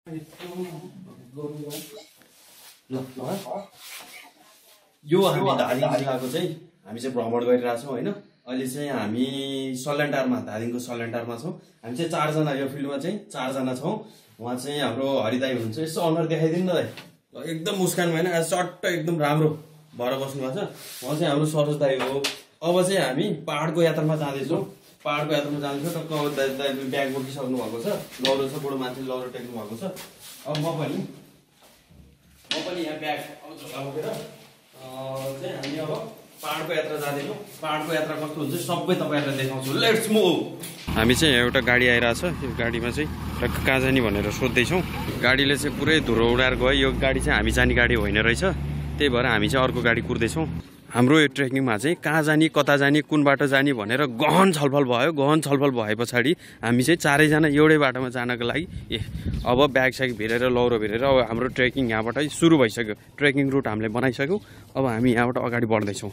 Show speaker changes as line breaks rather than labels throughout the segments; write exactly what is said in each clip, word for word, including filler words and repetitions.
यो हामी धादिङ जिल्लाको चाहिँ हामी चाहिँ भ्रमण गरिरहेको छौँ होइन। अहिले चाहिँ हामी सल्यानटारमा धादिङको सल्यानटारमा छौँ। हामी चाहिँ चारजना यो फिल्डमा चाहिँ चारजना छौँ। उहाँ चाहिँ हाम्रो हरिदाई हुनुहुन्छ। यसो अनुहार देखाइदिनु न दाइ। एकदम मुस्कान भएन आज चट्ट एकदम राम्रो भएर बस्नु भएको छ। उहाँ चाहिँ हाम्रो सरोज दाई हो। अब चाहिँ हामी पहाडको यात्रामा जाँदैछौँ। पहाडको यात्रामा जाँदैछौँ। टक्क अब दाइ दाइ ब्याग बोकिसक्नु भएको छ। लौरो छ, बुढो मान्छे लौरो टेक्नु भएको छ। अब म पनि म पनि यहाँ ब्याग अब झोला बोकेर चाहिँ हामी अब पहाडको यात्रा जाँदैछौँ। पहाडको यात्रा कस्तो हुन्छ सबै तपाईँहरूलाई देखाउँछु। Let's move. हामी चाहिँ एउटा गाडी आइरहेछ। यो गाडीमा चाहिँ टक्क कहाँ जाने भनेर सोध्दैछौँ। गाडीले चाहिँ पुरै धुरो उडाएर गयो। यो गाडी चाहिँ हामी जाने गाडी होइन रहेछ। त्यही भएर हामी चाहिँ अर्को गाडी कुर्दैछौँ। हाम्रो यो ट्रेकिङमा चाहिँ कहाँ जाने, कता जाने, कुन बाटो जाने भनेर गहन छलफल भयो। गहन छलफल भए पछाडि हामी चाहिँ चारैजना एउटै बाटोमा जानको लागि ए अब ब्याग स्याग भिरेर लौरो भिरेर अब हाम्रो ट्रेकिङ यहाँबाटै सुरु भइसक्यो। ट्रेकिङ रुट हामीले बनाइसक्यौँ। अब हामी यहाँबाट अगाडि बढ्दैछौँ।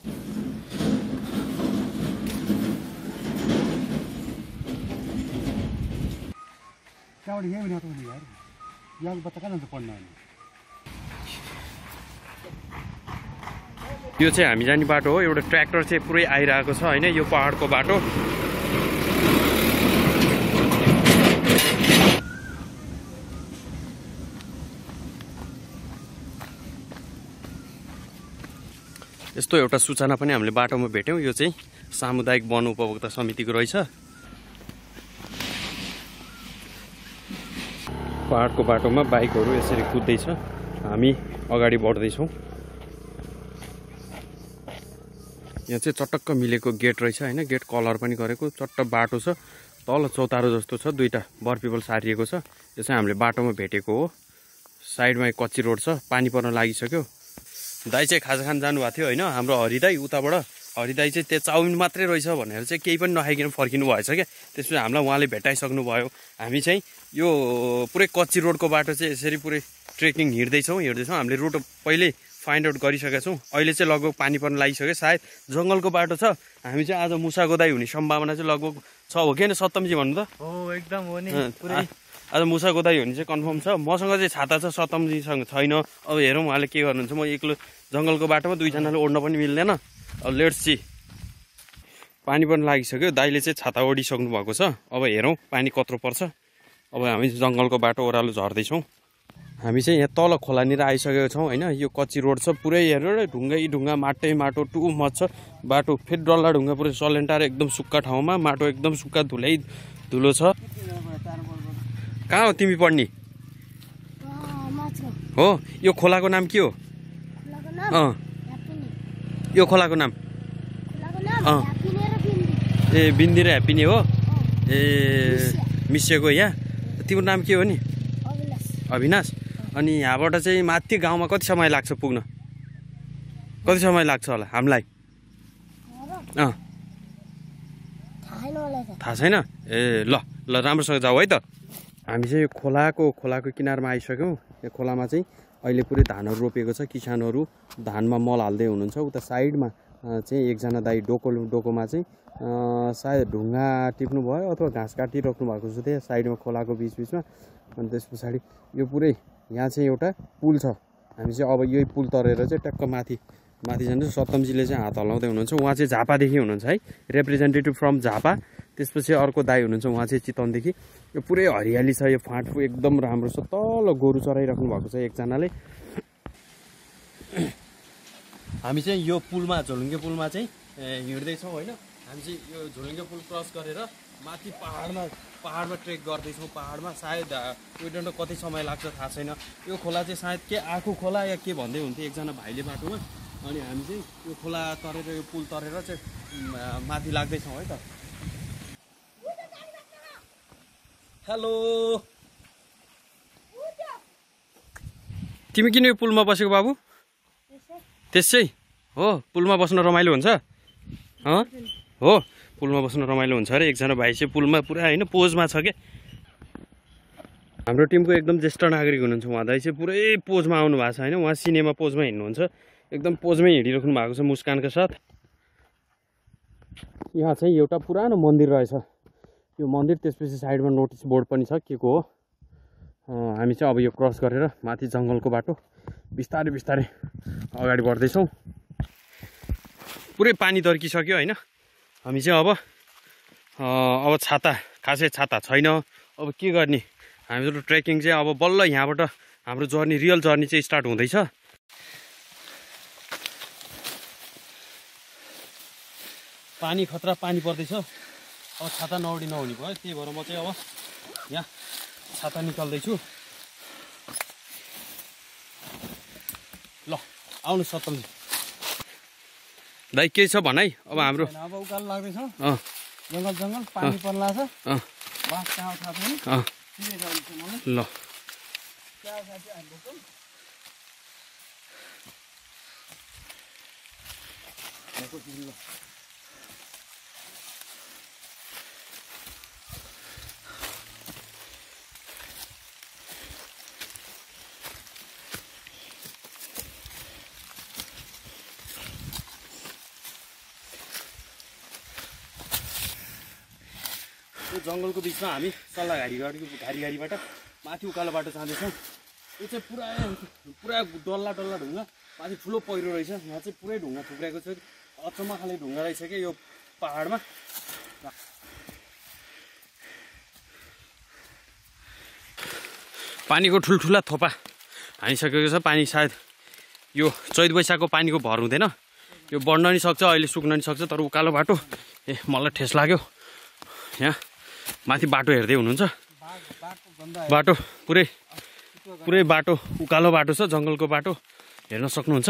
यो चाहिँ हामी जाने बाटो हो। एउटा ट्र्याक्टर चाहिँ पुरै आइरहेको छ होइन। यो पहाडको बाटो यस्तो एउटा सूचना पनि हामीले बाटोमा भेट्यौँ। यो चाहिँ सामुदायिक वन उपभोक्ता समितिको रहेछ। पहाडको बाटोमा बाइकहरू यसरी कुद्दैछ। हामी अगाडि बढ्दैछौँ। यहाँ चाहिँ चटक्क मिलेको गेट रहेछ होइन। गेट कलर पनि गरेको चट्ट बाटो छ। तल चौतारो जस्तो छ। दुईवटा बरपिपल सारिएको छ। यो चाहिँ हामीले बाटोमा भेटेको हो। साइडमा कच्ची रोड छ। पानी पर्न लागिसक्यो। दाइ चाहिँ खाजा खान जानुभएको थियो होइन हाम्रो हरिदाई उताबाट। हरिदाई चाहिँ त्यो चाउमिन मात्रै रहेछ भनेर चाहिँ केही पनि नखाइकन फर्किनु भएछ क्या। त्यसपछि हामीलाई उहाँले भेटाइसक्नु भयो। हामी चाहिँ यो पुरै कच्ची रोडको बाटो चाहिँ यसरी पुरै ट्रेकिङ हिँड्दैछौँ हिँड्दैछौँ हामीले रुट पहिल्यै फाइन्ड आउट गरिसकेका छौँ। अहिले चाहिँ लगभग पानी पर्न लागिसक्यो। सायद जङ्गलको बाटो छ। हामी चाहिँ आज मुसा गोदाई हुने सम्भावना चाहिँ लगभग छ हो कि होइन सप्तमजी भन्नु त?
हो एकदम हो नि।
आज मुसा गोदाई हुने चाहिँ कन्फर्म छ। मसँग चाहिँ छाता छ, सप्तमजीसँग छैन। अब हेरौँ उहाँले के गर्नुहुन्छ। म एक्लो जङ्गलको बाटोमा दुईजनाले ओढ्न पनि मिल्दैन। अब लेट्स सी। पानी पर्न लागिसक्यो। दाइले चाहिँ छाता ओढिसक्नु भएको छ। अब हेरौँ पानी कत्रो पर्छ। अब हामी जङ्गलको बाटो ओह्रालो झर्दैछौँ। हामी चाहिँ यहाँ तल खोलानिर आइसकेको छौँ होइन। यो कच्ची रोड छ। पुरै हेरेर ढुङ्गै ढुङ्गा माटै माटो टु मच छ बाटो। फेरि डल्ला ढुङ्गा पुरै सल्यानटार एकदम सुक्खा ठाउँमा माटो एकदम सुक्खा धुलै धुलो छ। कहाँ हो तिमी पढ्ने? हो यो खोलाको नाम के हो? अँ यो खोलाको नाम अँ ए बिन्दी र ह्याप्पी हो। ए मिसिएको यहाँ। तिम्रो नाम के हो नि? अविनाश। अनि यहाँबाट चाहिँ माथि गाउँमा कति समय लाग्छ पुग्न? कति समय लाग्छ होला हामीलाई? अँ थाहा छैन। ए ल ल राम्रोसँग जाऊ है त। हामी चाहिँ यो खोलाको खोलाको किनारमा आइसक्यौँ। यो खोलामा चाहिँ अहिले पुरै धानहरू रोपेको छ। किसानहरू धानमा मल हाल्दै हुनुहुन्छ। उता साइडमा चाहिँ एकजना दाइ डोको डोकोमा चाहिँ सायद ढुङ्गा टिप्नु भयो अथवा घाँस काटिराख्नु भएको छ त्यहाँ साइडमा खोलाको बिचबिचमा। अनि त्यस पछाडि यो पुरै यहाँ चाहिँ एउटा पुल छ। हामी चाहिँ अब यही पुल तरेर चाहिँ टक्क माथि माथि जान्छ। सप्तमजीले चाहिँ हात हल्लाउँदै हुनुहुन्छ। उहाँ चाहिँ झापादेखि हुनुहुन्छ है, रिप्रेजेन्टेटिभ फ्रम झापा। त्यसपछि अर्को दाई हुनुहुन्छ उहाँ चाहिँ चितवनदेखि। यो पुरै हरियाली छ। यो फाँटफु एकदम राम्रो छ। तल गोरु चराइराख्नु भएको छ एकजनाले। हामी चाहिँ यो पुलमा झोलुङ्गे पुलमा चाहिँ हिँड्दैछौँ होइन। हामी चाहिँ यो झोलुङ्गे पुल क्रस गरेर माथि पहाडमा पहाडमा ट्रेक गर्दैछौँ। पहाडमा सायद उयो कति समय लाग्छ थाहा छैन। यो खोला चाहिँ सायद के आँखु खोला या के भन्दै हुन्थ्यो एकजना भाइले बाटोमा। अनि हामी चाहिँ यो खोला तरेर यो पुल तरेर चाहिँ माथि लाग्दैछौँ है त। हेलो तिमी किन यो पुलमा बसेको बाबु? त्यसै हो पुलमा बस्न रमाइलो हुन्छ। अँ हो पुलमा बस्न रमाइलो हुन्छ अरे। एकजना भाइ चाहिँ पुलमा पुरा होइन पोजमा छ क्या। हाम्रो टिमको एकदम ज्येष्ठ नागरिक हुनुहुन्छ उहाँ दाइ चाहिँ पुरै पोजमा आउनु भएको छ होइन। उहाँ सिनेमा पोजमा हिँड्नुहुन्छ। एकदम पोजमै हिँडिराख्नु भएको छ मुस्कानका साथ। यहाँ चाहिँ एउटा पुरानो मन्दिर रहेछ यो मन्दिर। त्यसपछि साइडमा नोटिस बोर्ड पनि छ के को हो। हामी चाहिँ अब यो क्रस गरेर माथि जङ्गलको बाटो बिस्तारै बिस्तारै अगाडि बढ्दैछौँ। पुरै पानी दर्किसक्यो होइन। हामी चाहिँ अब अब छाता खासै छाता छैन, अब के गर्ने। हाम्रो ट्रेकिङ चाहिँ अब बल्ल यहाँबाट हाम्रो जर्नी रियल जर्नी चाहिँ स्टार्ट हुँदैछ। पानी खतरा पानी पर्दैछ, अब छाता नउडी नहुने भयो। त्यही भएर म चाहिँ अब यहाँ छाता निकाल्दैछु। ल आउनु सतम दाइ, के छ भनाइ। अब हाम्रो
अब उकालो लाग्दैछ,
अँ
जङ्गल जङ्गल पानी पर्ला छ।
अँ
बास कहाँ थाहा छैन।
अँ ल यो जङ्गलको बिचमा हामी सल्लाह घारी घारी घारीबाट माथि उकालो बाटो जाँदैछौँ। यो चाहिँ पुरा पुरा डल्ला डल्ला ढुङ्गा, माथि ठुलो पहिरो रहेछ। यहाँ चाहिँ पुरै ढुङ्गा थुप्रेको छ, अचम्म खाले ढुङ्गा रहेछ क्या यो पहाडमा। पानीको ठुल्ठुला थोपा हानिसकेको छ। पानी सायद यो चैत वैशाखको पानीको भर हुँदैन, यो बढ्न नि सक्छ, अहिले सुक्न नि सक्छ। तर उकालो बाटो ए मलाई ठेस लाग्यो। यहाँ माथि बाटो हेर्दै हुनुहुन्छ, बाटो पुरै पुरै बाटो उकालो बाटो छ, जङ्गलको बाटो हेर्न सक्नुहुन्छ।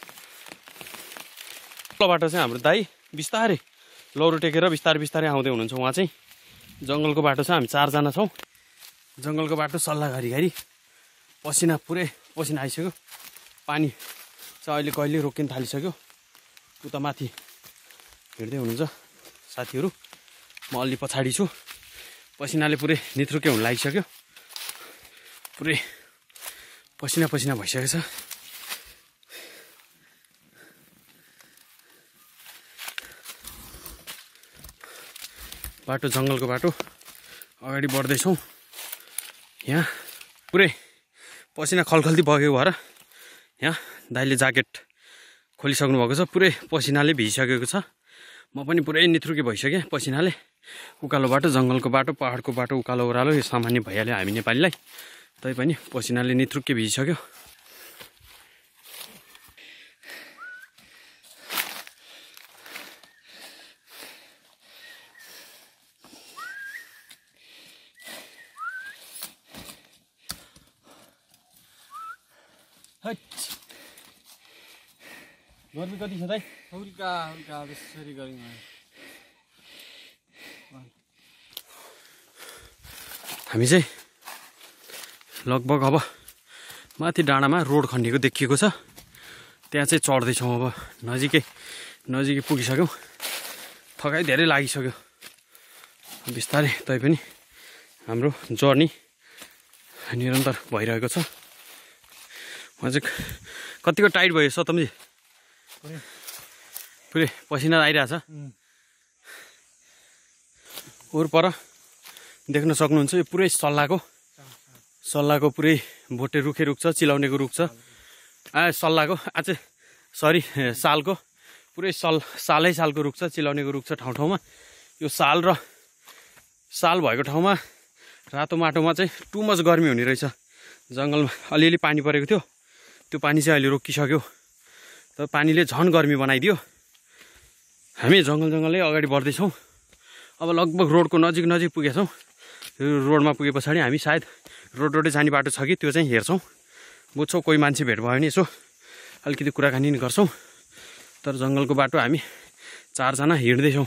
उकालो बाटो चाहिँ हाम्रो दाइ बिस्तारै लौरो टेकेर बिस्तारै बिस्तारै आउँदै हुनुहुन्छ। उहाँ चाहिँ जङ्गलको बाटो छ, हामी चारजना छौँ। जङ्गलको बाटो सल्लाह घरी घरी पसिना पुरै पसिना आइसक्यो। पानी चाहिँ अहिले कहिले रोकिन थालिसक्यो। उता माथि हिँड्दै हुनुहुन्छ साथीहरू, म अलि पछाडि छु। पसिनाले पुरै निथ्रुके हुन लागिसक्यो, पुरै पसिना पसिना भइसकेको छ। बाटो जङ्गलको बाटो अगाडि बढ्दैछौँ। यहाँ पुरै पसिना खलखल्ती बगेको भएर यहाँ दाइले ज्याकेट खोलिसक्नु भएको छ। पुरै पसिनाले भिजिसकेको छ, म पनि पुरै निथ्रुके भइसकेँ पसिनाले। उकालो बाटो जङ्गलको बाटो पहाडको बाटो उकालो ओह्रालो यो सामान्य भइहाल्यो हामी नेपालीलाई, तैपनि पसिनाले निथ्रुके भिजिसक्यो। गर्मी कति छ दाइ?
हुल्का हुल्का त्यसरी गरिङ।
हामी चाहिँ लगभग अब माथि डाँडामा रोड खनिएको देखिएको छ, त्यहाँ चाहिँ चढ्दैछौँ। अब नजिकै नजिकै पुगिसक्यौँ, थकाइ धेरै लागिसक्यो बिस्तारै। तैपनि हाम्रो जर्नी निरन्तर भइरहेको छ। म चाहिँ कतिको टाइट भयो सतमजी, पुरै पसिना आइरहेछ। वरपर देख्न सक्नुहुन्छ यो पुरै सल्लाहको सल्लाहको पुरै भोटे रुखे रुख छ, चिलाउनेको रुख छ। आ सल्लाहको आज सरी सालको पुरै सल सालै सालको रुख छ, चिलाउनेको रुख छ ठाउँ ठाउँमा। यो साल र साल भएको ठाउँमा रातो माटोमा चाहिँ टु मच गर्मी हुने रहेछ। जङ्गलमा अलिअलि पानी परेको थियो, त्यो पानी चाहिँ अहिले रोकिसक्यो, तर पानीले झन् गर्मी बनाइदियो। हामी जङ्गल जङ्गलै अगाडि बढ्दैछौँ। अब लगभग रोडको नजिक नजिक पुगेका छौँ। यो रोडमा पुगे पछाडि हामी सायद रोड रोडै जाने बाटो छ कि त्यो चाहिँ हेर्छौँ, बुझ्छौँ। कोही मान्छे भेट भयो भने यसो अलिकति कुराकानी गर्छौँ। तर जङ्गलको बाटो हामी चारजना हिँड्दैछौँ।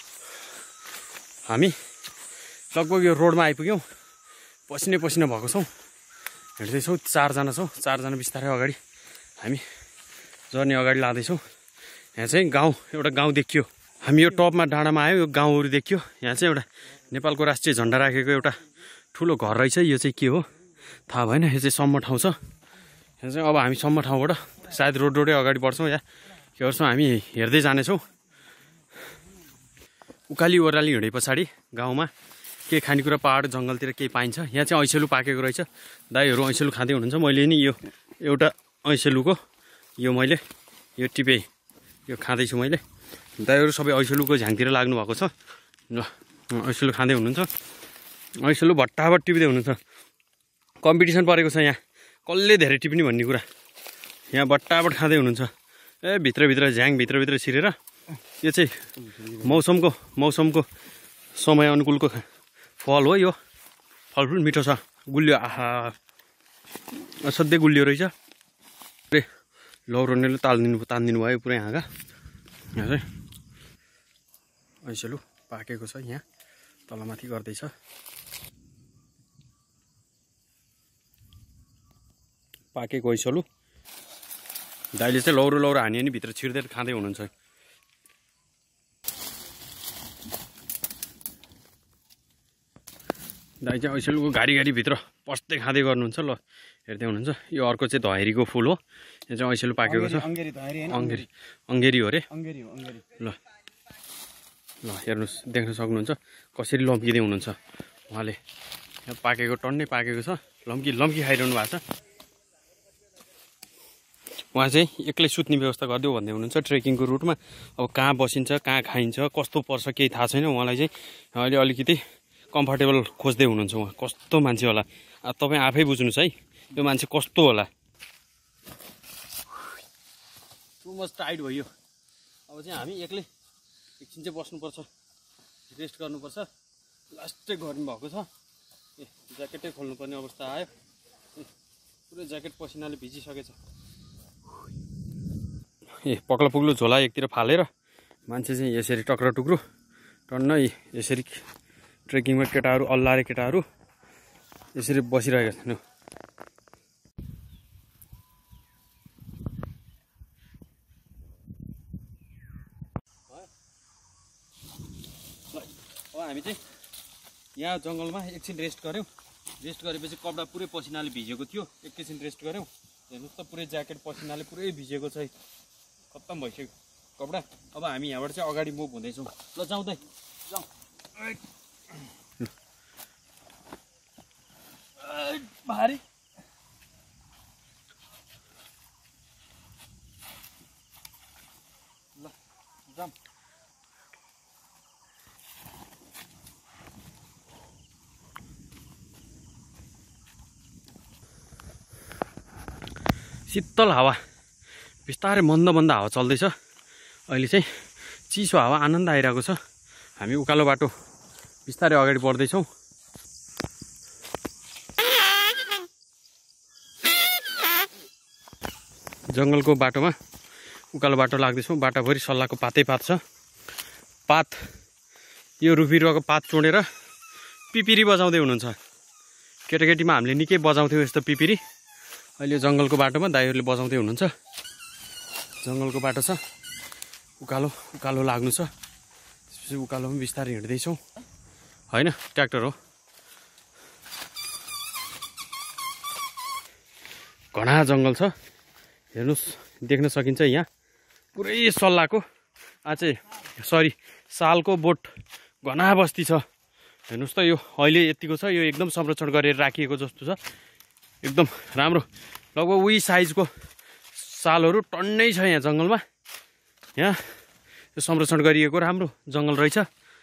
हामी लगभग यो रोडमा आइपुग्यौँ, पसिनै पसिना भएको छौँ, हिँड्दैछौँ। चारजना छौँ, चारजना बिस्तारै अगाडि हामी जर्नी अगाडि लाँदैछौँ। यहाँ चाहिँ गाउँ एउटा गाउँ देखियो। हामी यो टपमा डाँडामा आयो, यो गाउँहरू देखियो। यहाँ चाहिँ एउटा नेपालको राष्ट्रिय झन्डा राखेको एउटा ठुलो घर रहेछ। यो चाहिँ के हो थाहा भएन, यो चाहिँ सम्म ठाउँ छ। यहाँ चाहिँ अब हामी सम्म ठाउँबाट सायद रोड रोडै अगाडि बढ्छौँ या के गर्छौँ, हामी हेर्दै जानेछौँ। उकाली ओह्राली हिँडे पछाडि गाउँमा
के खानेकुरा पहाड जङ्गलतिर केही पाइन्छ। यहाँ चाहिँ ऐसेलु पाकेको रहेछ। दाइहरू ऐसेलु खाँदै हुनुहुन्छ। मैले नि यो एउटा ऐसेलुको यो मैले यो टिपे यो खाँदैछु मैले। दाइहरू सबै ऐसेलुको झ्याङतिर लाग्नु भएको छ। ल ऐसेलु खाँदै हुनुहुन्छ। ऐसेलु भट्टाभट टिप्दै हुनुहुन्छ। कम्पिटिसन परेको छ यहाँ, कसले धेरै टिप्ने भन्ने कुरा। यहाँ भट्टाभट खाँदै हुनुहुन्छ। ए भित्रभित्र झ्याङ भित्रभित्र छिरेर यो चाहिँ मौसमको मौसमको समय अनुकूलको फल हो। यो फलफुल मिठो छ। गुलियो आहा असाध्यै गुलियो रहेछ। अरे लौरोनेले तालिदिनु तानिदिनु भयो पुरै हाँगा। यहाँ चाहिँ ऐसेलु पाकेको छ। यहाँ तलमाथि गर्दैछ। पाकेको ऐसेलु दाइले चाहिँ लौरो लौरो हानी नि भित्र छिर्दै खाँदै हुनुहुन्छ। दाइ चाहिँ ऐसेलुको घारी घारी भित्र पस्दै खाँदै गर्नुहुन्छ। ल हेर्दै हुनुहुन्छ। यो अर्को चाहिँ धैरीको फुल हो। यो चाहिँ ऐसेलु पाकेको छ।
अङ्गेरी धैरी हैन,
अङ्गेरी अङ्गेरी हो रे।
अङ्गेरी हो अङ्गेरी।
ल ल हेर्नुहोस्, देख्न सक्नुहुन्छ कसरी लम्किँदै हुनुहुन्छ उहाँले। यहाँ पाकेको टन्नै पाकेको छ। लम्की लम्की खाइरहनु भएको छ। उहाँ चाहिँ एक्लै सुत्ने व्यवस्था गरिदेऊ भन्दै हुनुहुन्छ ट्रेकिङको रुटमा। अब कहाँ बसिन्छ, कहाँ खाइन्छ, कस्तो पर्छ केही थाहा छैन। उहाँलाई चाहिँ अहिले अलिकति कम्फर्टेबल खोज्दै हुनुहुन्छ। उहाँ कस्तो मान्छे होला तपाईँ आफै बुझ्नुहोस् है, यो मान्छे कस्तो होला। टु मच टाइट भयो। अब चाहिँ हामी एक्लै एकछिन चाहिँ बस्नुपर्छ, रेस्ट गर्नुपर्छ। लास्टै गर्नुभएको छ। ए ज्याकेटै खोल्नुपर्ने अवस्था आयो। पुरै ज्याकेट पसिनाले भिजिसकेछ। ए पक्ला पुग्लो झोला एकतिर फालेर मान्छे चाहिँ यसरी टक्र टुक्रो टन्नै यसरी ट्रेकिङमा केटाहरू अल्लारे केटाहरू यसरी बसिरहेका छन्। अब हामी चाहिँ यहाँ जङ्गलमा एकछिन रेस्ट गऱ्यौँ। रेस्ट गरेपछि कपडा पुरै पसिनाले भिजेको थियो। एकैछिन रेस्ट गऱ्यौँ। हेर्नुहोस् त पुरै ज्याकेट पसिनाले पुरै भिजेको छ। खत्तम भइसक्यो कपडा। अब हामी यहाँबाट चाहिँ अगाडि मुभ हुँदैछौँ। ल जाउँदै जाउँ। भारी ल जाउँ। शीतल हावा बिस्तारै मन्द मन्द हावा चल्दैछ। अहिले चाहिँ चिसो हावा आनन्द आइरहेको छ। हामी उकालो बाटो बिस्तारै अगाडि बढ्दैछौँ। जङ्गलको बाटोमा उकालो बाटो लाग्दैछौँ। बाटाभरि सल्लाहको पातै पात छ। पात यो रुखबिरुवाको पात चोडेर पिपिरी बजाउँदै हुनुहुन्छ। केटाकेटीमा हामीले निकै बजाउँथ्यौँ यस्तो पिपिरी। अहिले जङ्गलको बाटोमा दाइहरूले बजाउँदै हुनुहुन्छ। जङ्गलको बाटो छ। उकालो उकालो लाग्नु छ। त्यसपछि उकालोमा बिस्तारै हिँड्दैछौँ। होइन ट्र्याक्टर हो। घना जङ्गल छ। हेर्नुहोस् देख्न सकिन्छ यहाँ पुरै सल्लाहको अझै सरी सालको बोट घना बस्ती छ। हेर्नुहोस् त यो अहिले यतिको छ। यो एकदम संरक्षण गरेर राखिएको जस्तो छ। एकदम राम्रो लगभग उही साइजको सालहरू टन्नै छ यहाँ जङ्गलमा। यहाँ यो संरक्षण गरिएको राम्रो जङ्गल रहेछ।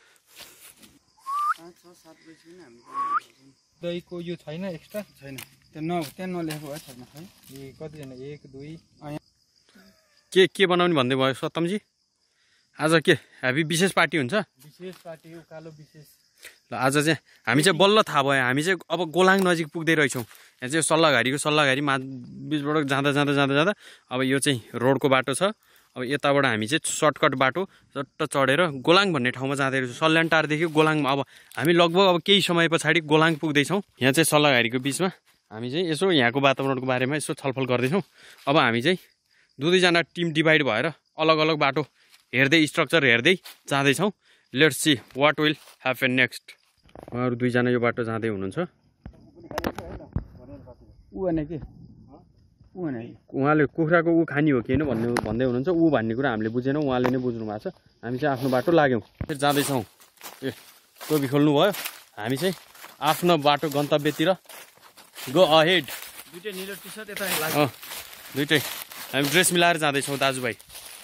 दहीको यो छैन एक्स्ट्रा छैन। त्यो न त्यहाँ नलेखेको भए छैन है। ए कतिजना एक दुई
के के बनाउने भन्दै भयो सत्तमजी? आज के हामी विशेष पार्टी हुन्छ?
विशेष पार्टी उकालो विशेष।
ल आज चाहिँ हामी चाहिँ बल्ल थाहा भयो। हामी चाहिँ अब गोलाङ नजिक पुग्दै रहेछौँ। यहाँ चाहिँ सल्लाहघारीको सल्लाहघारी मा बिचबाट जाँदा जाँदा जाँदा जाँदा अब यो चाहिँ रोडको बाटो छ। अब यताबाट हामी चाहिँ सर्टकट बाटो चट्ट चढेर गोलाङ भन्ने ठाउँमा जाँदै रहेछौँ। सल्यानटारदेखि गोलाङमा अब हामी लगभग अब केही समय पछाडि गोलाङ पुग्दैछौँ। यहाँ चाहिँ सल्लाहघारीको बिचमा हामी चाहिँ यसो यहाँको वातावरणको बारेमा यसो छलफल गर्दैछौँ। अब हामी चाहिँ दुई दुईजना टिम डिभाइड भएर अलग अलग बाटो हेर्दै स्ट्रक्चर हेर्दै जाँदैछौँ। Let's see what will happen next. उहाँहरू दुईजना यो बाटो जाँदै हुनुहुन्छ। उहाँले कुखुराको ऊ खानी हो कि होइन भन्ने भन्दै हुनुहुन्छ। ऊ भन्ने कुरा हामीले बुझेनौँ, उहाँले नै बुझ्नु भएको छ। हामी चाहिँ आफ्नो बाटो लाग्यौँ। फेरि जाँदैछौँ। ए टोपी खोल्नु भयो? हामी चाहिँ आफ्नो बाटो गन्तव्यतिर गो अहेड।
दुईटै निलो टी सर्ट यता
अँ दुइटै हामी ड्रेस मिलाएर जाँदैछौँ दाजुभाइ।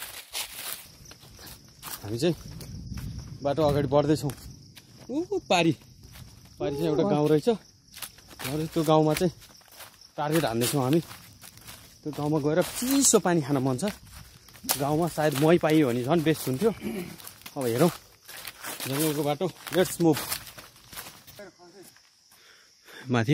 हामी चाहिँ बाटो अगाडि बढ्दैछौँ। ऊ पारी पारी चाहिँ एउटा गाउँ रहेछ। त्यो गाउँमा चाहिँ टार्गेट हान्दैछौँ हामी। त्यो गाउँमा गएर चिसो पानी खान मन छ। गाउँमा सायद मही पाइयो भने झन् बेस्ट हुन्थ्यो। अब हेरौँ जङ्गलको बाटो, लेट्स मुभ। माथि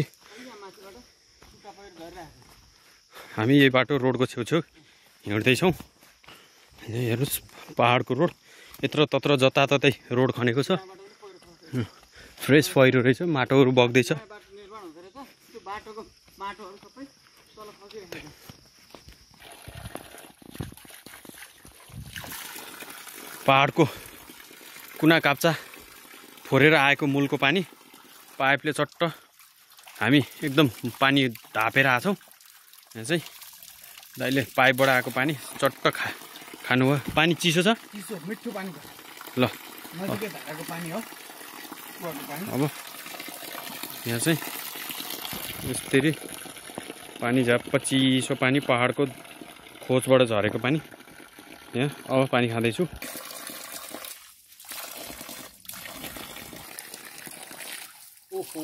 हामी यही बाटो रोडको छेउछेउ हिँड्दैछौँ। हेर्नुहोस् पहाडको रोड, यत्र तत्र जताततै रोड खनेको छ। फ्रेस पहिरो रहेछ, माटोहरू बग्दैछ। पहाडको कुना काप्चा फोरेर आएको मूलको पानी पाइपले चट्ट हामी एकदम पानी धापेर आछौँ। यहाँ चाहिँ दाइले पाइपबाट आएको पानी चट्ट खा खानुभयो। पानी चिसो छ,
चिसो मिठो पानी छ।
ल
नजिकै धाराको पानी हो, कुवाको पानी।
अब यहाँ चाहिँ यसरी पानी झ्याप्प चिसो पानी, पहाडको खोजबाट झरेको पानी। यहाँ अब पानी खाँदैछु।
ओहो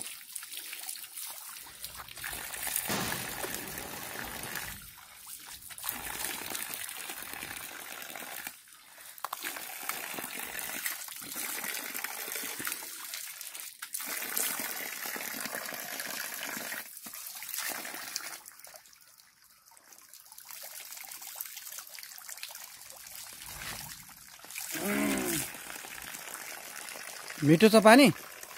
मिठो छ पानी।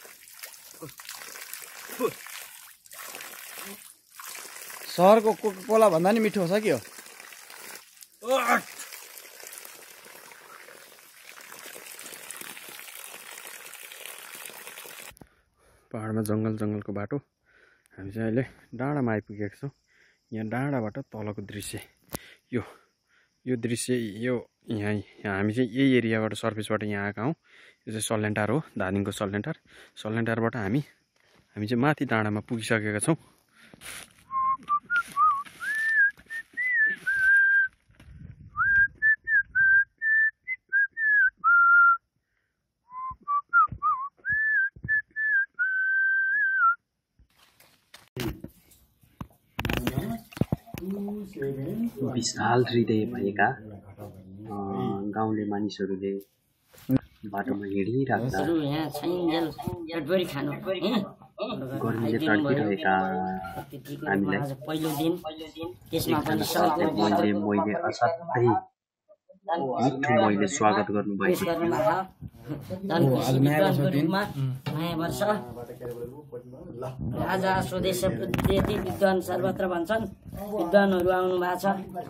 सहरको कोका कोला भन्दा नि मिठो छ कि हो?
पहाडमा जङ्गल जङ्गलको बाटो। हामी चाहिँ अहिले डाँडामा आइपुगेको छौँ। यहाँ डाँडाबाट तलको दृश्य यो यो दृश्य यो यहाँ हामी चाहिँ यही एरियाबाट सर्फेसबाट यहाँ आएका हौँ। यो चाहिँ सल्यानटार हो, धादिङको सल्यानटार। सल्यानटारबाट हामी हामी चाहिँ माथि डाँडामा पुगिसकेका छौँ।
विशाल हृदय भएका गाउँले मानिसहरूले बाटोमा हिँडिराख्दा गर्मीले तड्किरहेका हामीलाई मैले मैले असाध्यै मिठो मैले स्वागत गर्नुभएको
राजा स्वदेश बुद्धि विद्वान सर्वत्र भन्छन्। विद्वानहरू आउनु भएको छ।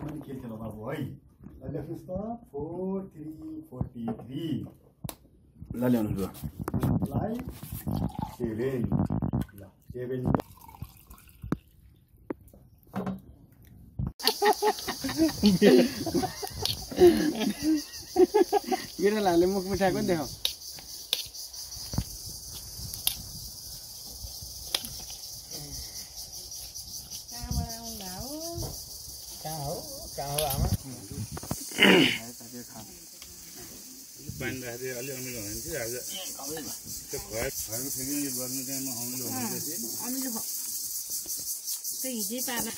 ल ल्याउनु ल सेभेन ल सेभेन
बिरालोहरूले मुख मिठाएको नि देखाऊ। कहाँ हो कहाँ हो आमा?
पानी राख्दै अलि अमिलो भयो भने चाहिँ आज त्यो घर घरको फेरि गर्नु टाइममा अमिलो हुँदैछ।
अमिलो भयो त्यो हिजै पार्न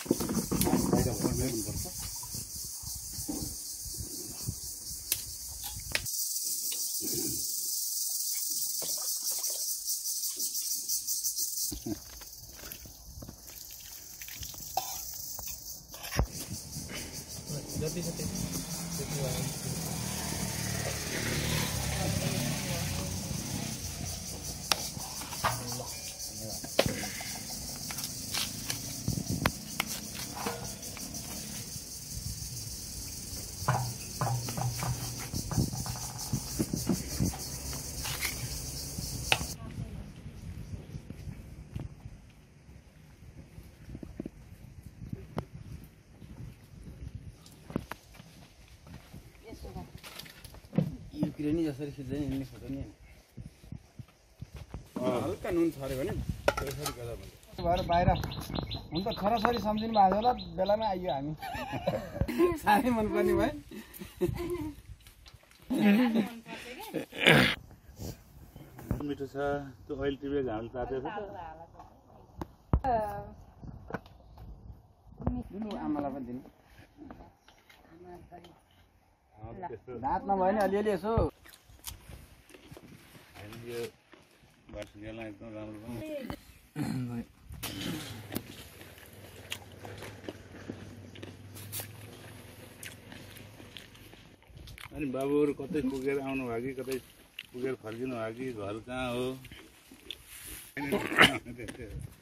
जति छ त्यति नि जसरी खिच्दै हिँड्ने फोटो नि हल्का नुन छऱ्यो भने भएर बाहिर हुन त छोराछोरी सम्झिनु भएको होला बेलामा आइयो हामी साह्रै मनपर्ने भयो
मिठो छ त्यो अहिले टिपेको घाम तातेको छ
दिनु आमालाई पनि दिनु
त्यस्तो
दाँत नभए नि अलिअलि यसो
होइन यो बार्सिङ्गालाई एकदम राम्रो पनि अनि बाबुहरू कतै पुगेर आउनु भयो कि कतै पुगेर फर्किनु भयो कि घर कहाँ हो